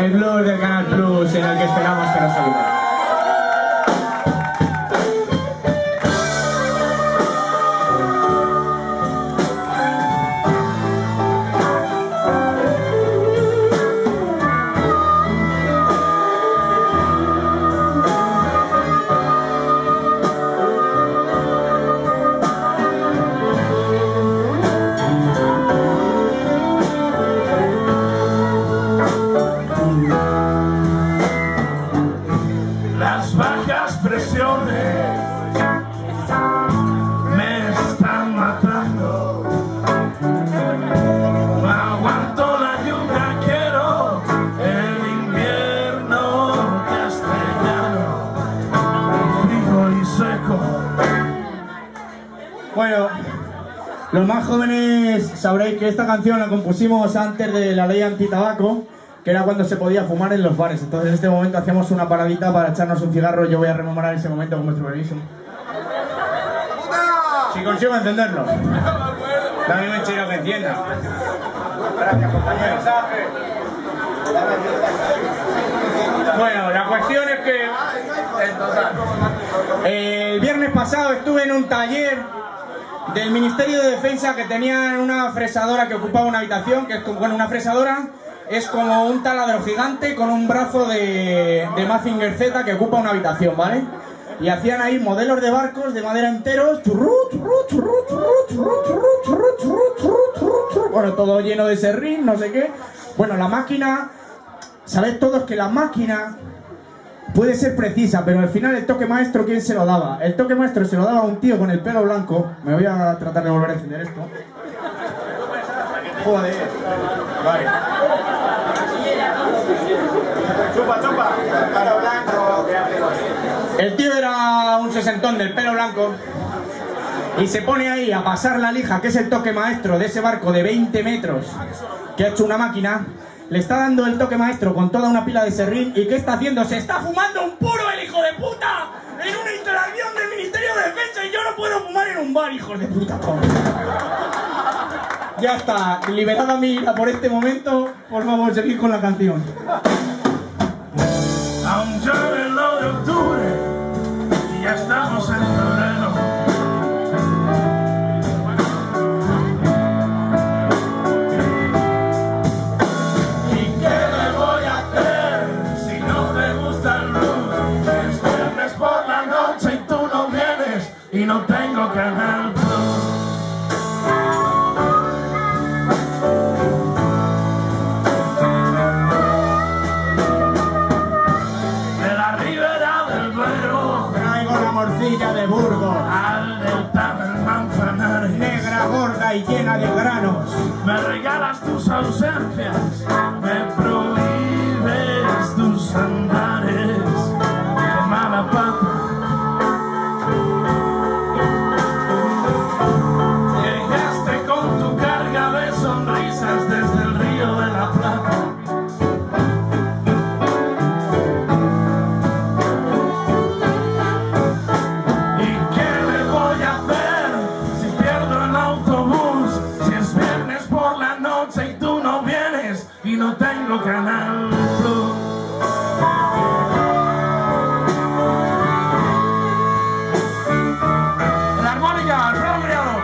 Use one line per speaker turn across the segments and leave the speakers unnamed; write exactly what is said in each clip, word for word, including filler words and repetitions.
el blues del Canal Plus en el que esperamos que nos ayuden.
Las bajas presiones me están matando. No aguanto la lluvia, quiero el invierno castellano, frío y seco.
Bueno, los más jóvenes sabréis que esta canción la compusimos antes de la ley antitabaco, que era cuando se podía fumar en los bares. Entonces en este momento hacíamos una paradita para echarnos un cigarro. Yo voy a rememorar ese momento con vuestro permiso. Si consigo entenderlo. Dame un chino que entienda. Gracias, compañero. Bueno, la cuestión es que el viernes pasado estuve en un taller del Ministerio de Defensa que tenían una fresadora que ocupaba una habitación, que es como, bueno, una fresadora es como un taladro gigante con un brazo de, de Mazinger Z que ocupa una habitación, ¿vale? Y hacían ahí modelos de barcos de madera enteros, churru, churru, churru, churru, churru, churru, churru, churru, churru, churru, churru. Bueno, todo lleno de serrín, no sé qué. Bueno, la máquina, sabéis todos que la máquina puede ser precisa, pero al final el toque maestro, ¿quién se lo daba? El toque maestro se lo daba a un tío con el pelo blanco. Me voy a tratar de volver a encender esto. Joder, vale. Chupa, chupa, pelo blanco. El tío era un sesentón del pelo blanco y se pone ahí a pasar la lija, que es el toque maestro de ese barco de veinte metros que ha hecho una máquina. Le está dando el toque maestro con toda una pila de serrín. ¿Y qué está haciendo? ¡Se está fumando un puro el hijo de puta! En una instalación del Ministerio de Defensa, y yo no puedo fumar en un bar, hijos de puta todos. Ya está, liberada mi ira por este momento. Por favor, seguid con la canción.
Aún llueve lo de octubre y ya estamos en febrero. ¿Y qué le voy a hacer si no te gusta el blues? Es viernes por la noche y tú no vienes y no tengo Canal Plus.
De Burgos,
al delta del Manzanares,
negra, gorda y llena de granos.
Me regalas tus ausencias, me prohíbes tus andares, qué mala pata. Llegaste con tu carga de sonrisas desde el Río de la Plata. Y no tengo Canal Plus. La armónica, el Fran Briano.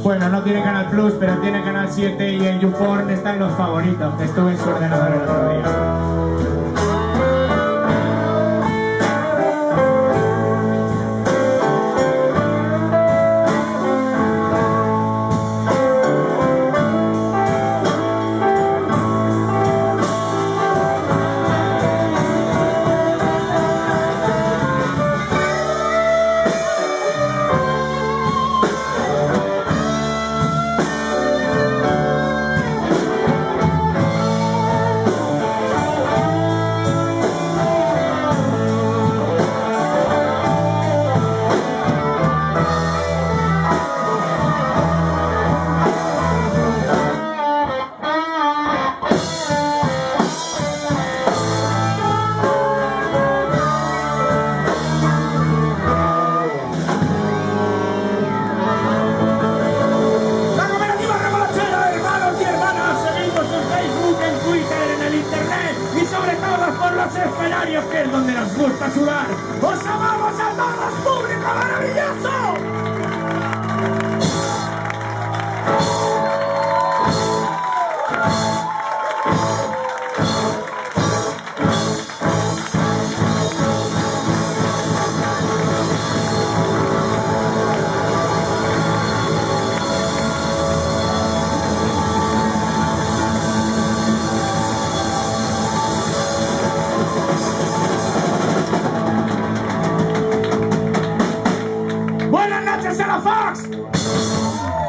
Bueno, no tiene Canal Plus, pero tiene Canal siete y en YouPorn están los favoritos, que estuve en su ordenador el otro día. Escenarios, que es donde nos gusta sudar. ¡Os amamos a todos, público maravilloso! Fox.